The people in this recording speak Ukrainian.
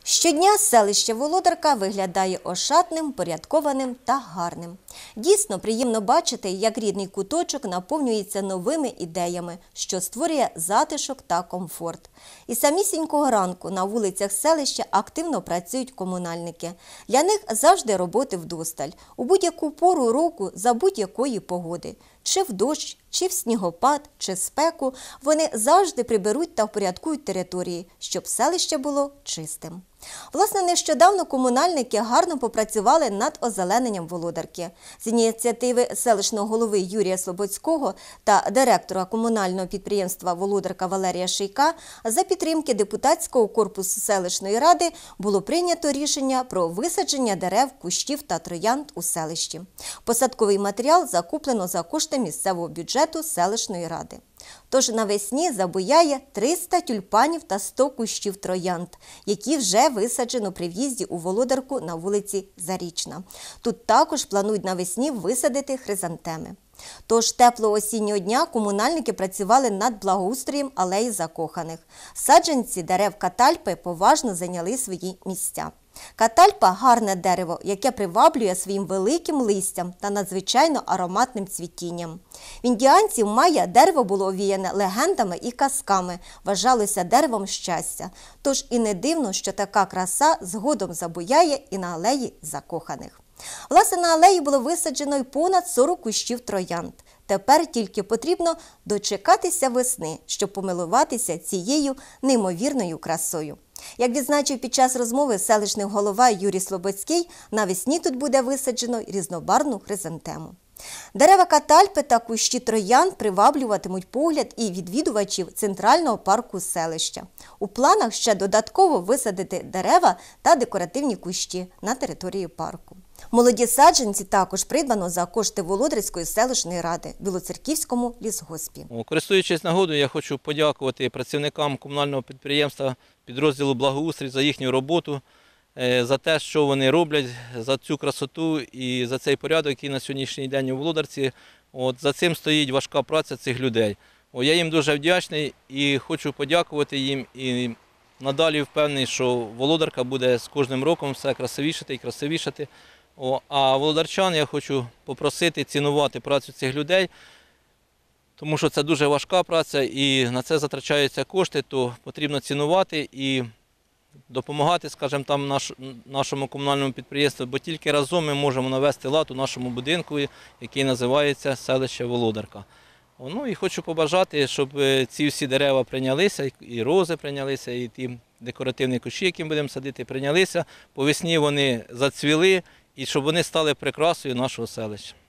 Щодня селище Володарка виглядає ошатним, порядкованим та гарним. Дійсно приємно бачити, як рідний куточок наповнюється новими ідеями, що створює затишок та комфорт. І самісінького ранку на вулицях селища активно працюють комунальники. Для них завжди роботи вдосталь, у будь-яку пору року за будь-якої погоди. Чи в дощ, чи в снігопад, чи в спеку, вони завжди приберуть та впорядкують території, щоб селище було чистим. Власне, нещодавно комунальники гарно попрацювали над озелененням Володарки. З ініціативи селищного голови Юрія Слободського та директора комунального підприємства «Володарка» Валерія Шийка за підтримки депутатського корпусу селищної ради було прийнято рішення про висадження дерев, кущів та троянд у селищі. Посадковий матеріал закуплено за кошти місцевого бюджету селищної ради. Тож навесні забуяє 300 тюльпанів та 100 кущів троянд, які вже висаджено при в'їзді у Володарку на вулиці Зарічна. Тут також планують навесні висадити хризантеми. Тож теплого осіннього дня комунальники працювали над благоустроєм алеї закоханих. Саджанці дерев катальпи поважно зайняли свої місця. Катальпа – гарне дерево, яке приваблює своїм великим листям та надзвичайно ароматним цвітінням. В індіанців майя дерево було овіяне легендами і казками, вважалося деревом щастя. Тож і не дивно, що така краса згодом забуяє і на алеї закоханих. Власне, на алеї було висаджено й понад 40 кущів троянд. Тепер тільки потрібно дочекатися весни, щоб помилуватися цією неймовірною красою. Як відзначив під час розмови селищний голова Юрій Слободський, навесні тут буде висаджено різнобарвну хризантему. Дерева катальпи та кущі троянд приваблюватимуть погляд і відвідувачів центрального парку селища. У планах ще додатково висадити дерева та декоративні кущі на території парку. Молоді саджанці також придбано за кошти Володарської селищної ради в Білоцерківському лісгоспі. Користуючись нагодою, я хочу подякувати працівникам комунального підприємства підрозділу «Благоустрій» за їхню роботу, за те, що вони роблять, за цю красоту і за цей порядок, який на сьогоднішній день у Володарці. За цим стоїть важка праця цих людей. Я їм дуже вдячний і хочу подякувати їм. І надалі впевнений, що Володарка буде з кожним роком все красивішати і красивішати. А володарчан я хочу попросити цінувати працю цих людей, тому що це дуже важка праця і на це затрачаються кошти, то потрібно цінувати і допомагати, скажімо, там нашому комунальному підприємству, бо тільки разом ми можемо навести лад у нашому будинку, який називається селище Володарка. І хочу побажати, щоб ці всі дерева прийнялися, і рози прийнялися, і ті декоративні кущі, які ми будемо садити, прийнялися. По весні вони зацвіли, і щоб вони стали прикрасою нашого селища.